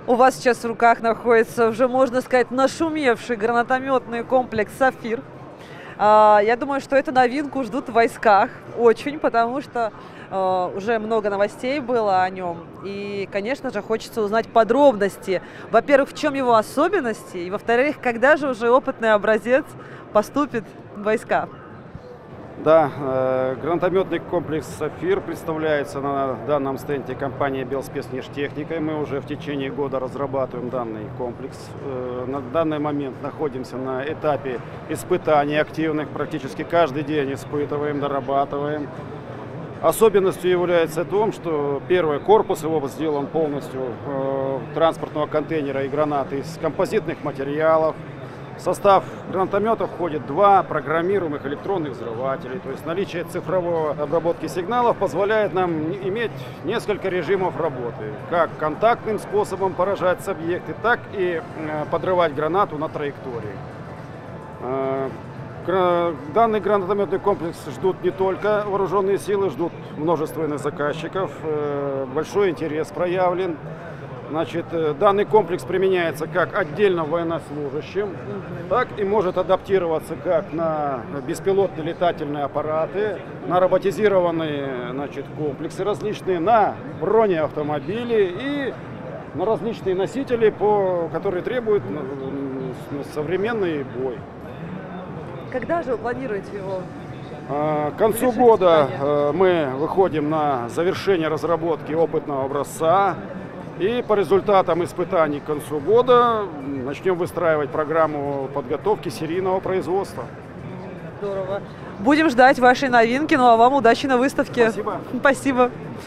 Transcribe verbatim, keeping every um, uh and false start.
У вас сейчас в руках находится уже, можно сказать, нашумевший гранатометный комплекс «Сафир». Я думаю, что эту новинку ждут в войсках очень, потому что уже много новостей было о нем. И, конечно же, хочется узнать подробности. Во-первых, в чем его особенности, и, во-вторых, когда же уже опытный образец поступит в войска? Да, э, гранатометный комплекс «Сафир» представляется на данном стенде компании «Белспецнежтехника». Мы уже в течение года разрабатываем данный комплекс. Э, на данный момент находимся на этапе испытаний активных. Практически каждый день испытываем, дорабатываем. Особенностью является то, что первый корпус его сделан полностью э, транспортного контейнера и гранаты из композитных материалов. В состав гранатомета входит два программируемых электронных взрывателей. То есть наличие цифровой обработки сигналов позволяет нам иметь несколько режимов работы. Как контактным способом поражать с объекта, так и подрывать гранату на траектории. Данный гранатометный комплекс ждут не только вооруженные силы, ждут множество иных заказчиков. Большой интерес проявлен. Значит, данный комплекс применяется как отдельно военнослужащим, так и может адаптироваться как на беспилотные летательные аппараты, на роботизированные, значит, комплексы различные, на бронеавтомобили и на различные носители, по, которые требуют современный бой. Когда же вы планируете его? К концу года мы выходим на завершение разработки опытного образца. И по результатам испытаний к концу года начнем выстраивать программу подготовки серийного производства. Здорово. Будем ждать вашей новинки. Ну а вам удачи на выставке. Спасибо. Спасибо.